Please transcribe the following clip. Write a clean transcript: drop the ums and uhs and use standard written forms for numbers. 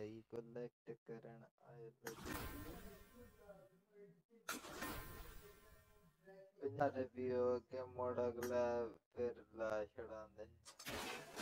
I collect करन आए रुपये के मोड़ अगला फिर ला छड़ा दे